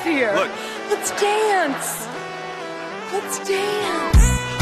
here. Look. Let's dance. Let's dance.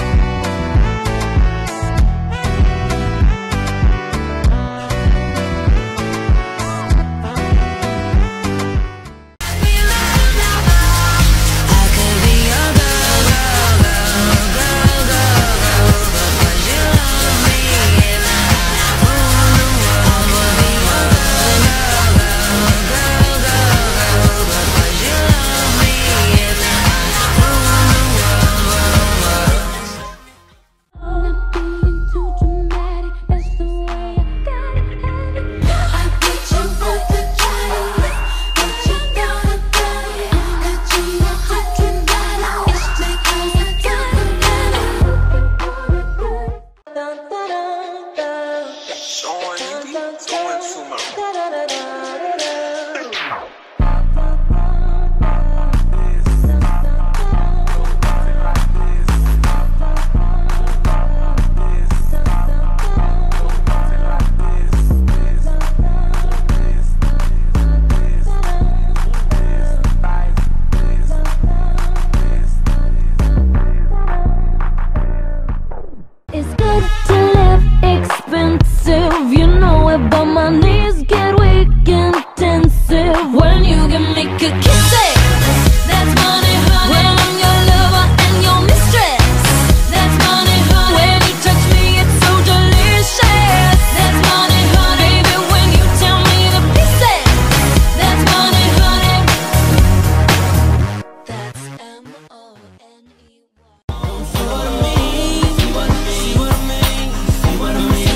But my knees get weak intensive when you can make a kiss it. That's money, honey. When I'm your lover and your mistress. That's money, honey. When you touch me, it's so delicious. That's money, honey. Baby, when you tell me to kiss it. That's money, honey. That's M-O-N-E-Y. See what I mean? See what I mean? See what I mean? See what I mean?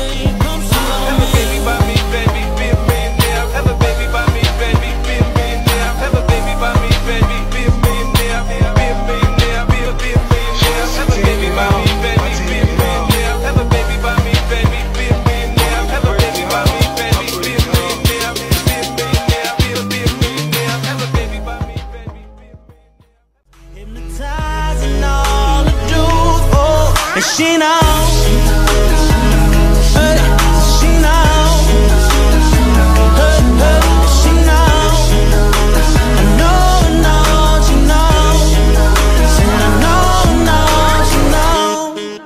Hypnotizing all the dudes, oh, and she knows, she knows, she knows, I know, she knows, said I know, she knows.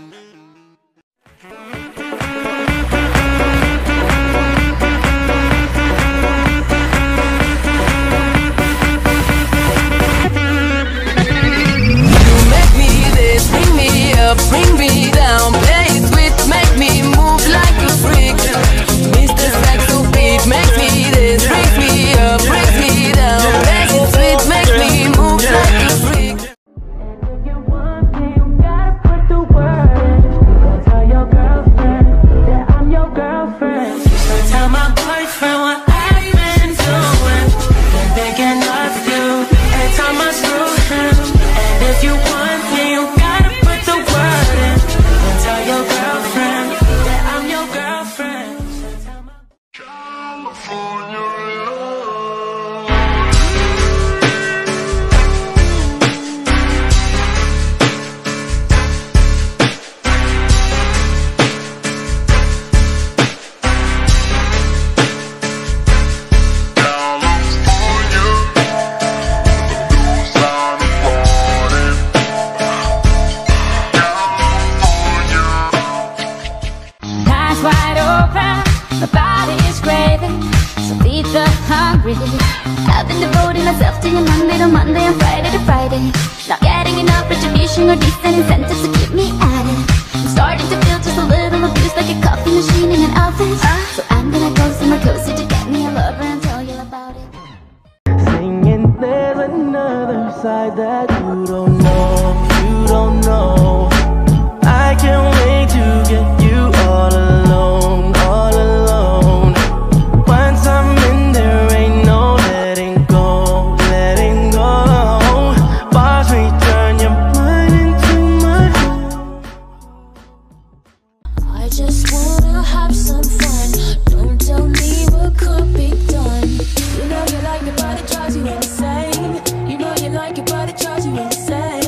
Bring me down, play it sweet, make me move like a freak. Mr. Saxo beat, make me this, brings me up, brings me down, play it sweet, make me move like a freak. And if you want me, you gotta put the word in. Go tell your girlfriend that I'm your girlfriend. So tell my boyfriend what I've been doing. Been thinking of you every time I screw him. And if you want me, you gotta put the word in. Go tell your girlfriend that I'm your girlfriend. Eyes wide open, my body is craving, so feed the hungry. I've been devoting myself to you Monday to Monday and Friday to Friday. Not getting enough retribution or decent incentives to keep me at it. I'm starting to feel just a little abused, like a coffee machine in an office. So I'm gonna go somewhere cozy to get me a lover and tell you about it. Singing, there's another side that you don't know, you don't know. I can't wait to get you all alone, all alone. Once I'm in there, ain't no letting go, letting go. Watch me turn your mind into my own. I just wanna have some fun. Don't tell me what could be done. You know you like it, but it drives you insane. You know you like it, but it drives you insane.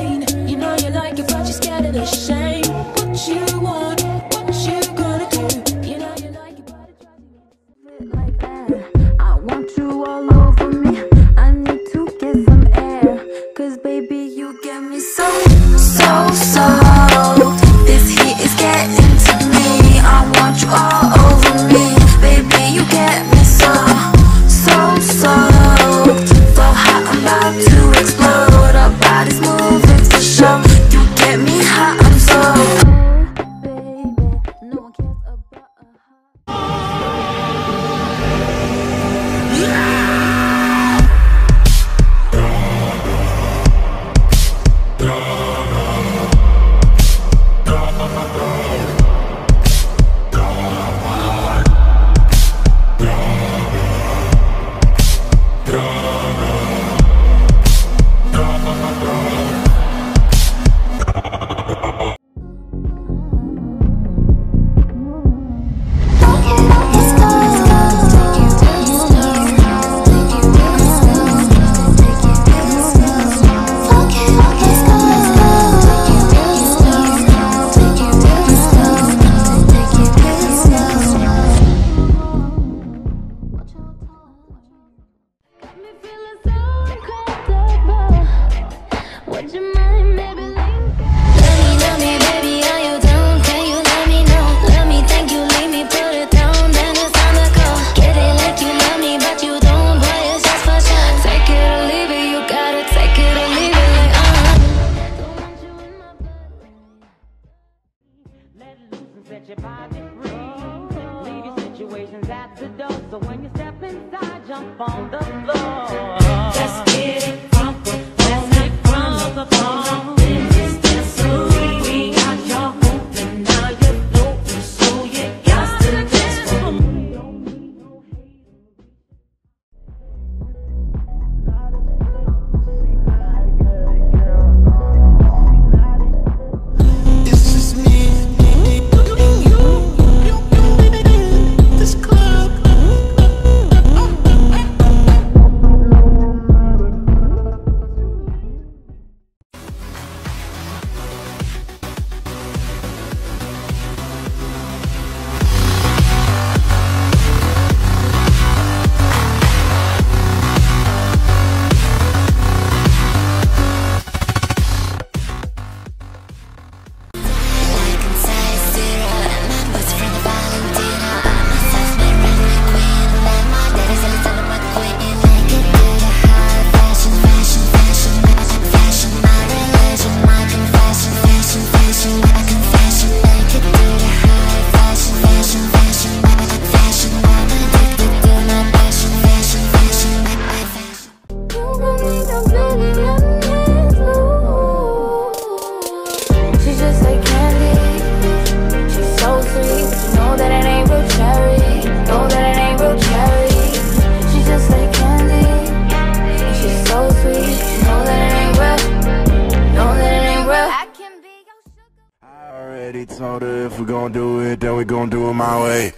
gon' do it, then we gon' do it my way.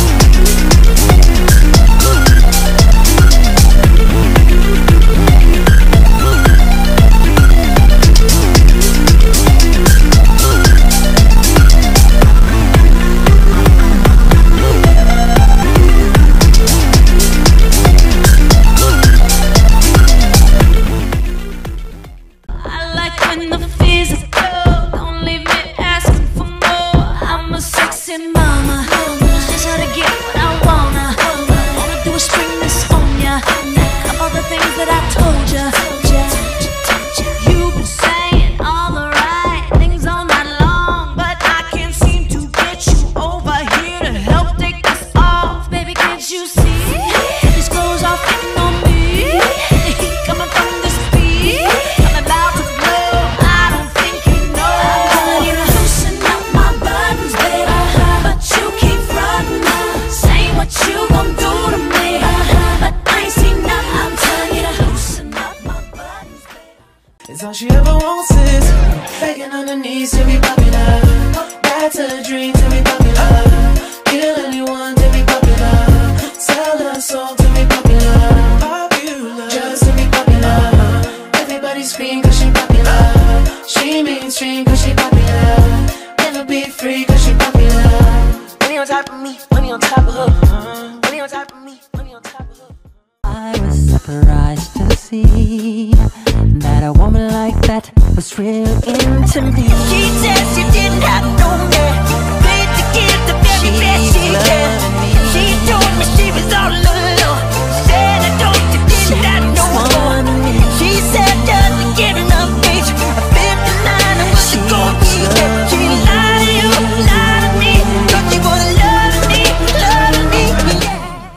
It's all she ever wants is begging on her knees to be popular. That's her dream, to be popular. Kill anyone to be popular. Sell her soul to be popular. Popular, just to be popular. Everybody scream cause she popular. She mainstream cause she popular. Never be free cause she popular. Money on top of me, money on top of her. Money on top of me, money on top of her. I was surprised to see that a woman like that was real into me. She said she didn't have no man, paid to give the very best she can. She told me she was all alone. Said I don't you didn't have no one. She said doesn't get enough age. At 59 I was a gold digger. She lied to you, lied to me. Thought she was loving me, yeah.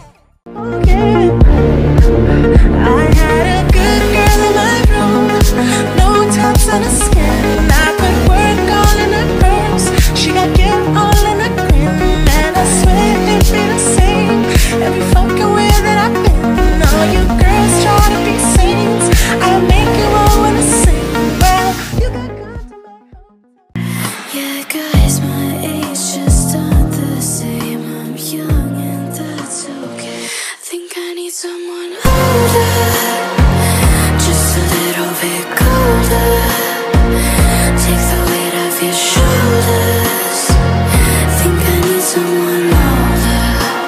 I had a good girl in my room, no tops on a skin. I could work all in her purse. She got gift all in her grin, and I swear it'd be the same every fucking where that I've been. All you girls try to be saints, I'll make you all wanna sing. Well, you got good to my Yeah, guys my age just aren't the same. I'm young and that's okay. Think I need someone older, just a little bit colder. Take the weight off your shoulders. Think I need someone older.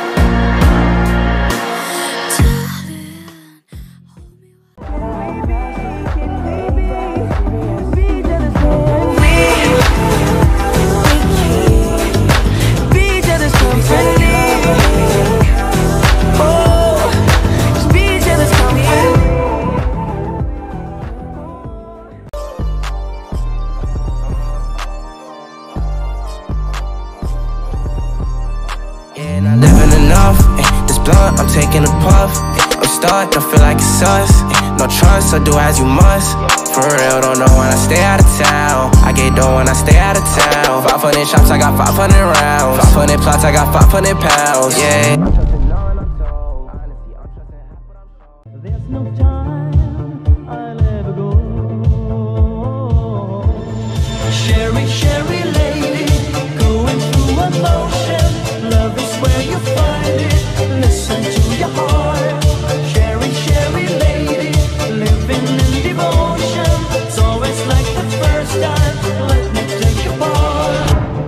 Darling, hold me And I'm living enough, this blunt, I'm taking a puff. I'm stuck, don't feel like it's us. No trust, so do as you must. For real, don't know when I stay out of town. I get dough when I stay out of town. 500 shots, I got 500 rounds. 500 plots, I got 500 pounds, yeah. There's no time I'll ever go. Sherry, Sherry lady, going through emotion. Love is where you find it. Listen to your heart. Sherry, Sherry lady, living in devotion. It's always like the first time. Let me take your part.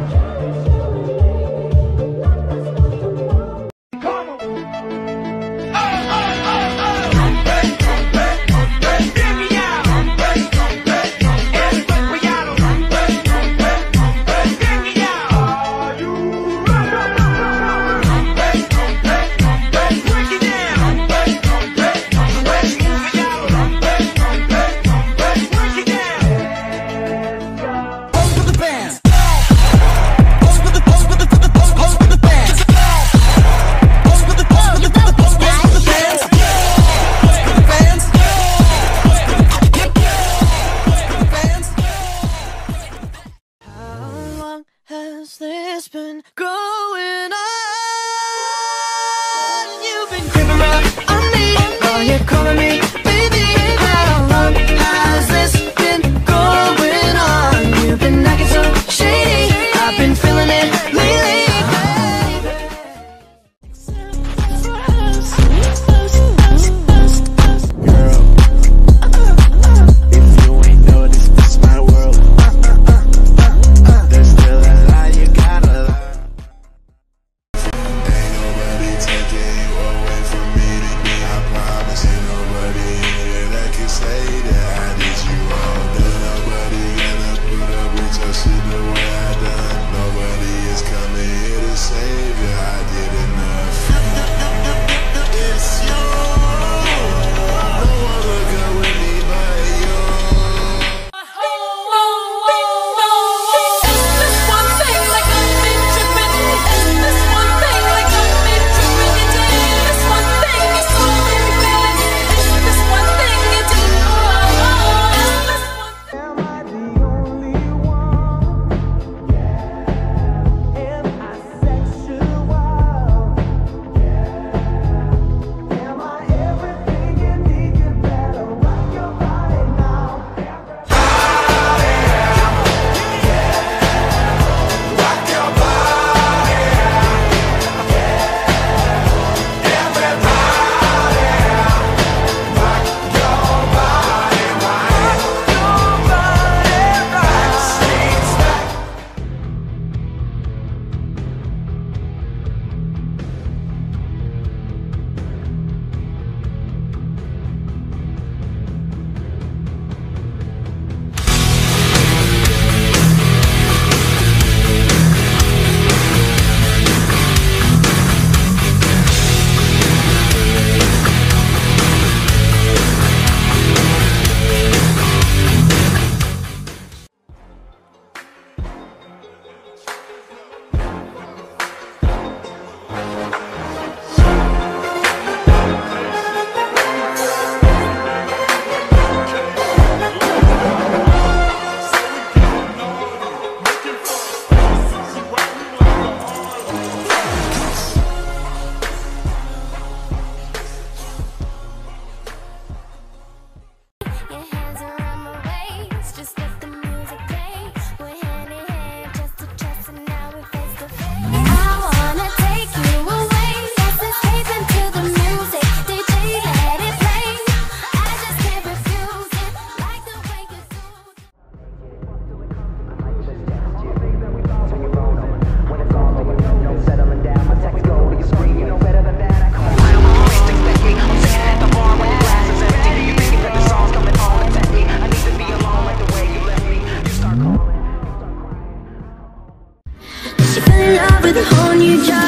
Has this been going on? You've been creeping around on me. Now you're calling me baby. How long has this been going on? You've been acting so shady. I've been feeling it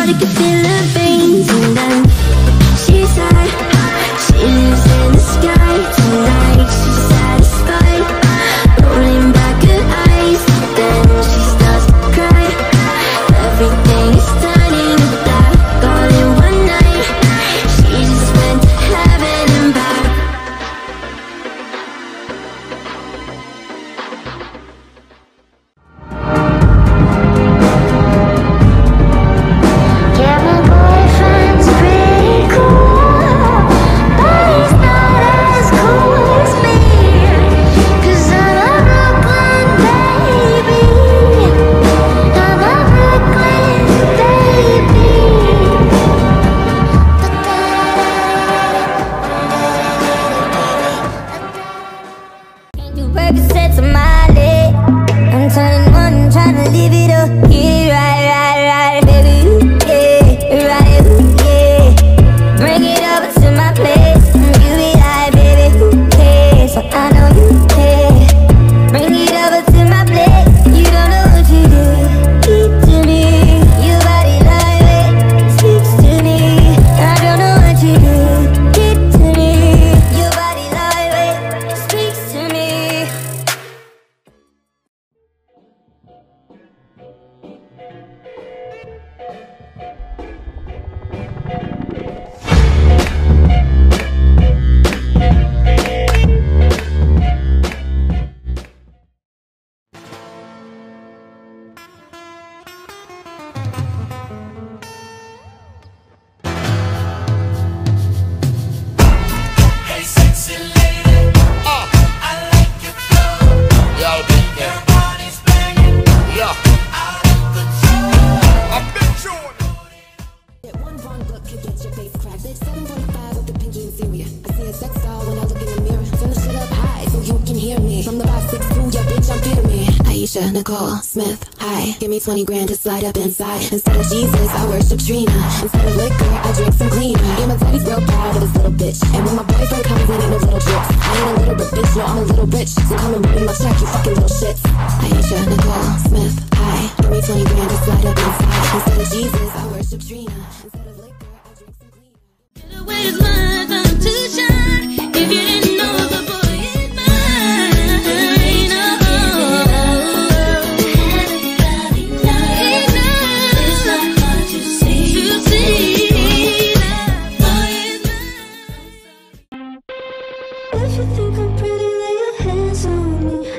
body could feel her veins. And then she said she lives in the sky tonight. She's satisfied, rolling back her eyes. Then she starts to cry. Everything is turning to black all in one night. She just went to heaven and back. Yeah, my boyfriend's pretty cool, but he's not as cool as me. 'Cause I'm a Brooklyn baby. I'm a Brooklyn baby. Can't do Percocets on my leg. I'm turning one, trying to live it up. Get it right, baby. Yeah, right, yeah. Bring it over to my place. You be like, baby, who cares? But I know you care. Bring it over to my place. You don't know what you do. Keep to me. Your body lightweight speaks to me. I don't know what you do. Keep to me. Your body lightweight speaks to me. Hey, sexy lady, I like your flow. Your body's banging, out of control. I've been chewing. One wrong look could get your face cracked. Bitch, 7.5 with the pinky interior. I see a sex doll when I look in the mirror. Turn the shit up high so you can hear me. From the 5'6", yeah, bitch, I'm fear me. Aisha Nicole Smith, hi. Give me 20 grand to slide up inside. Instead of Jesus, I worship Trina. Instead of liquor, I drink some cleaner. Yeah, my daddy's real proud of his little bitch. And when my boyfriend comes in, ain't no little drips. I ain't a little bit bitch, no, I'm a little rich. So come and bring my check, you fucking little shits. Aisha Nicole Smith, hi. Give me 20 grand to slide up inside. Instead of Jesus, I worship Trina. Instead of liquor, I drink some cleaner. The way is mine, I'm too shine. If you didn't know, the boy is mine. It's so hard to see that boy is mine. If you think I'm pretty, lay your hands on me.